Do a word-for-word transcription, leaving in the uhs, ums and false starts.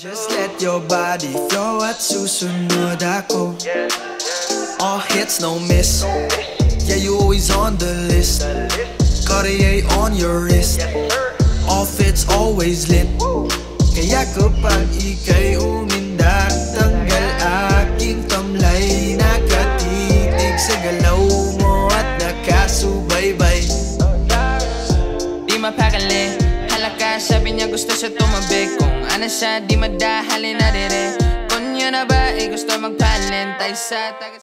Just let your body flow at susunod ako. All hits, no miss. Yeah, you always on the list. Cartier on your wrist. All fits, always lit. Kaya kapag ika'y umindak, tanggal aking tamlay. Nakatitig sa galaw mo at nakasubaybay. Di mapakali, halaka, sabi niya gusto siya tumabi. Kung ano siya, di madahali na dire. Kung yun na ba, eh gusto magpalentay sa taga